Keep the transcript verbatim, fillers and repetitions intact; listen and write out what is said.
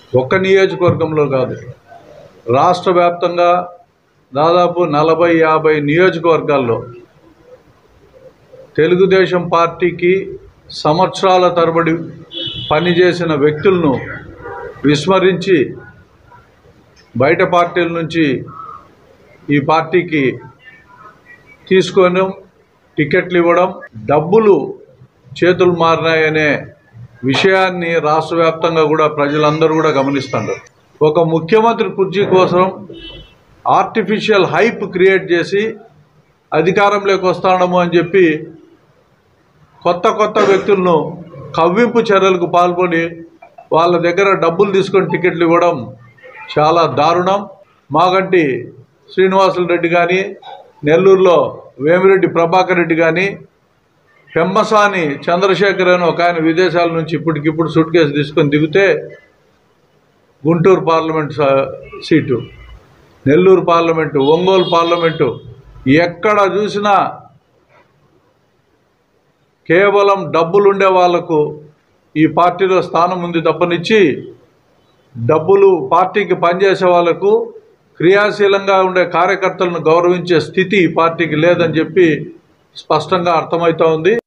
ఒక్క నియోజకవర్గంలో కాదు, రాష్ట్ర వ్యాప్తంగా దాదాపు నలభై యాభై నియోజకవర్గాల్లో తెలుగుదేశం పార్టీకి సంవత్సరాల తరబడి పనిచేసిన వ్యక్తులను విస్మరించి బయట పార్టీల నుంచి ఈ పార్టీకి తీసుకొని టికెట్లు ఇవ్వడం, డబ్బులు చేతులు మారినాయనే విషయాన్ని రాష్ట్ర వ్యాప్తంగా కూడా ప్రజలందరూ కూడా గమనిస్తున్నారు. ఒక ముఖ్యమంత్రి కుర్చీ కోసం ఆర్టిఫిషియల్ హైప్ క్రియేట్ చేసి అధికారంలోకి వస్తాడము అని చెప్పి కొత్త కొత్త వ్యక్తులను కవ్వింపు చర్యలకు పాల్గొని వాళ్ళ దగ్గర డబ్బులు తీసుకొని టికెట్లు ఇవ్వడం చాలా దారుణం. మాగంటి శ్రీనివాసులు రెడ్డి కానీ, నెల్లూరులో వేమిరెడ్డి ప్రభాకర్ రెడ్డి కానీ, పెమ్మసాని చంద్రశేఖర్ అని ఒక ఆయన విదేశాల నుంచి ఇప్పటికిప్పుడు సూట్ కేసు తీసుకొని దిగితే Guntur parliament seat, Nellore parliament, Ongole parliament ఎక్కడ చూసినా కేవలం డబ్బులుండే వాళ్లకు ఈ పార్టీలో స్థానం ఉంది తప్పనిచ్చి డబ్బులు పార్టీకి పనిచేసే వాళ్లకు, క్రియాశీలంగా ఉండే కార్యకర్తలను గౌరవించే స్థితి ఈ పార్టీకి లేదని చెప్పి స్పష్టంగా అర్థమవుతా ఉంది.